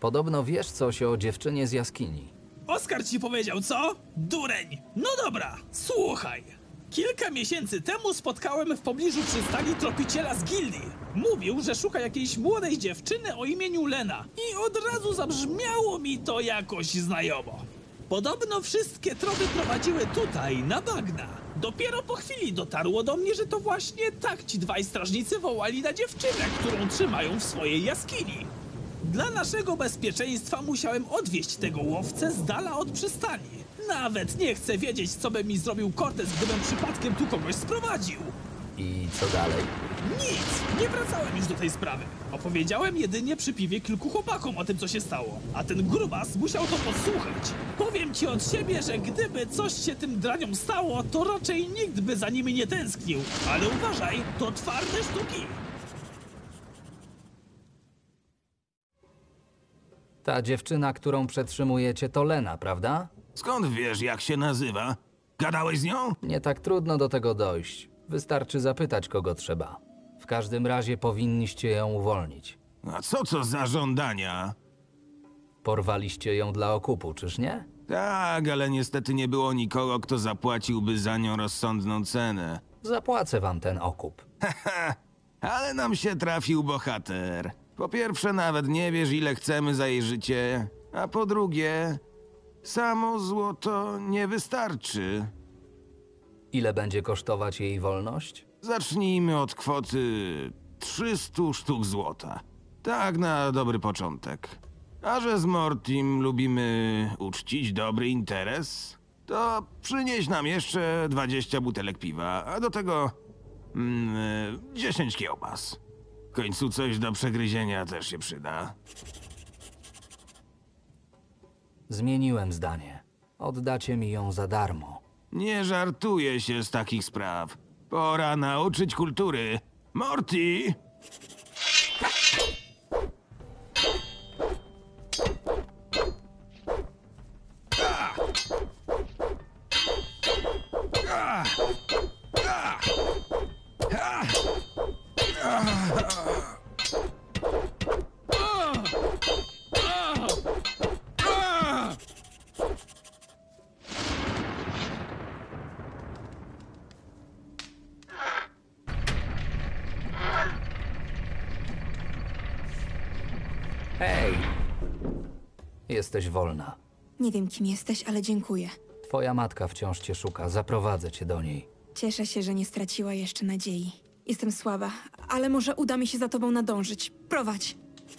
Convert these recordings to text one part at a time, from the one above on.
Podobno wiesz coś o dziewczynie z jaskini. Oskar ci powiedział, co? Dureń! No dobra, słuchaj. Kilka miesięcy temu spotkałem w pobliżu przystani tropiciela z gildii. Mówił, że szuka jakiejś młodej dziewczyny o imieniu Lena. I od razu zabrzmiało mi to jakoś znajomo. Podobno wszystkie tropy prowadziły tutaj, na bagna. Dopiero po chwili dotarło do mnie, że to właśnie tak ci dwaj strażnicy wołali na dziewczynę, którą trzymają w swojej jaskini. Dla naszego bezpieczeństwa musiałem odwieźć tego łowcę z dala od przystani. Nawet nie chcę wiedzieć, co by mi zrobił Cortez, gdybym przypadkiem tu kogoś sprowadził. I co dalej? Nic, nie wracałem już do tej sprawy. Opowiedziałem jedynie przy piwie kilku chłopakom o tym, co się stało. A ten grubas musiał to podsłuchać. Powiem ci od siebie, że gdyby coś się tym draniom stało, to raczej nikt by za nimi nie tęsknił. Ale uważaj, to twarde sztuki. Ta dziewczyna, którą przetrzymujecie, to Lena, prawda? Skąd wiesz, jak się nazywa? Gadałeś z nią? Nie tak trudno do tego dojść. Wystarczy zapytać, kogo trzeba. W każdym razie powinniście ją uwolnić. A co za żądania? Porwaliście ją dla okupu, czyż nie? Tak, ale niestety nie było nikogo, kto zapłaciłby za nią rozsądną cenę. Zapłacę wam ten okup. Ale nam się trafił bohater. Po pierwsze, nawet nie wiesz, ile chcemy za jej życie. A po drugie, samo złoto nie wystarczy. Ile będzie kosztować jej wolność? Zacznijmy od kwoty 300 sztuk złota. Tak na dobry początek. A że z Mortim lubimy uczcić dobry interes, to przynieś nam jeszcze 20 butelek piwa, a do tego 10 kiełbas. W końcu coś do przegryzienia też się przyda. Zmieniłem zdanie. Oddacie mi ją za darmo. Nie żartuje się z takich spraw. Pora nauczyć kultury. Morty! Hej! Jesteś wolna. Nie wiem, kim jesteś, ale dziękuję. Twoja matka wciąż cię szuka. Zaprowadzę cię do niej. Cieszę się, że nie straciła jeszcze nadziei. Jestem słaba, ale może uda mi się za tobą nadążyć. Prowadź!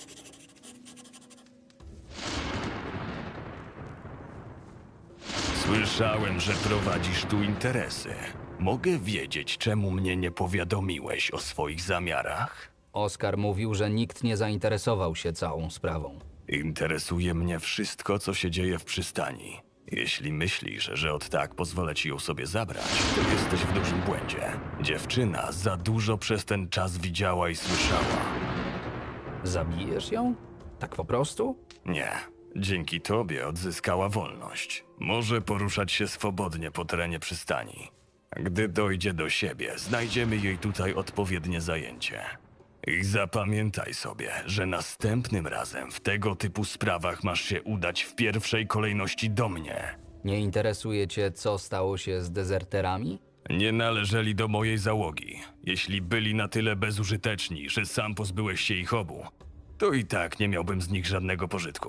Słyszałem, że prowadzisz tu interesy. Mogę wiedzieć, czemu mnie nie powiadomiłeś o swoich zamiarach? Oskar mówił, że nikt nie zainteresował się całą sprawą. Interesuje mnie wszystko, co się dzieje w przystani. Jeśli myślisz, że od tak pozwolę ci ją sobie zabrać, to jesteś w dużym błędzie. Dziewczyna za dużo przez ten czas widziała i słyszała. Zabijesz ją? Tak po prostu? Nie. Dzięki tobie odzyskała wolność. Może poruszać się swobodnie po terenie przystani. Gdy dojdzie do siebie, znajdziemy jej tutaj odpowiednie zajęcie. I zapamiętaj sobie, że następnym razem w tego typu sprawach masz się udać w pierwszej kolejności do mnie. Nie interesuje cię, co stało się z dezerterami? Nie należeli do mojej załogi. Jeśli byli na tyle bezużyteczni, że sam pozbyłeś się ich obu, to i tak nie miałbym z nich żadnego pożytku.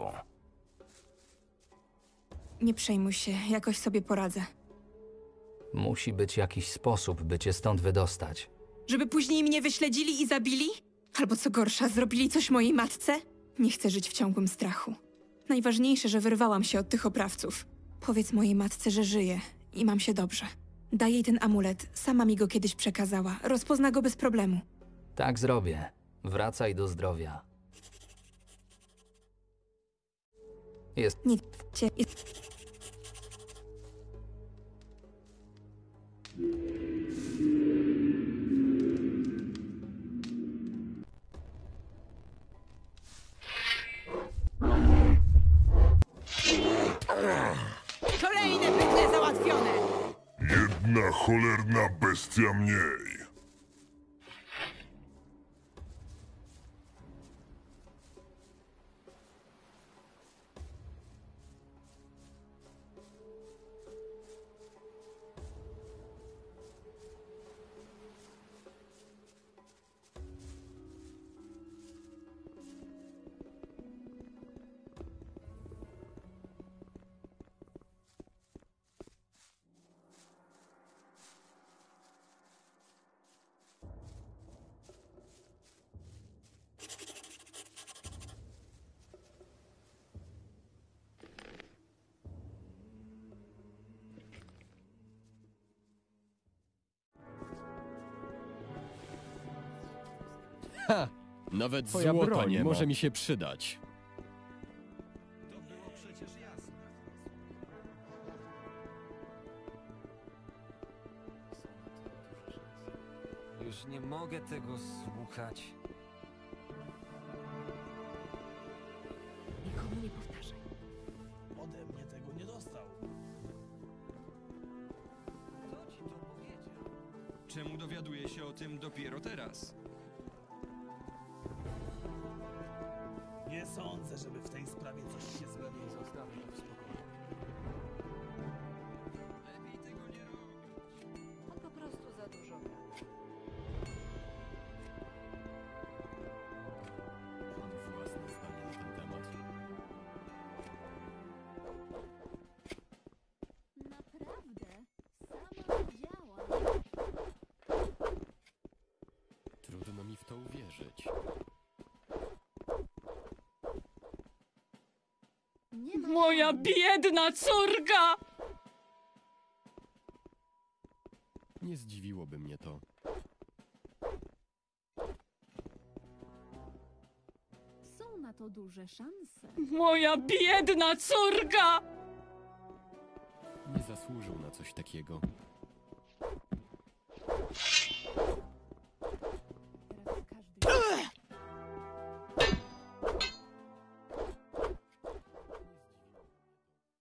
Nie przejmuj się, jakoś sobie poradzę. Musi być jakiś sposób, by cię stąd wydostać. Żeby później mnie wyśledzili i zabili? Albo co gorsza, zrobili coś mojej matce? Nie chcę żyć w ciągłym strachu. Najważniejsze, że wyrwałam się od tych oprawców. Powiedz mojej matce, że żyję i mam się dobrze. Daj jej ten amulet, sama mi go kiedyś przekazała. Rozpozna go bez problemu. Tak zrobię. Wracaj do zdrowia. Jest... Nie cię... Kolejne pytle załatwione! Jedna cholerna bestia mniej. Ha! Nawet Twoja złota broń nie może ma. mi się przydać. Już nie mogę tego słuchać. Nikomu nie powtarzaj. Ode mnie tego nie dostał. Kto ci to powiedział? Czemu dowiaduję się o tym dopiero teraz? Nie sądzę, żeby w tej sprawie coś się zmieniło. Zostawię to w spokoju. Lepiej tego nie robić. On po prostu za dużo gra. Mam własne zdanie na ten temat. Naprawdę? Sama widziałam. Trudno mi w to uwierzyć. Nie ma Moja szans. biedna córka! Nie zdziwiłoby mnie to. Są na to duże szanse. Moja biedna córka! Nie zasłużył na coś takiego.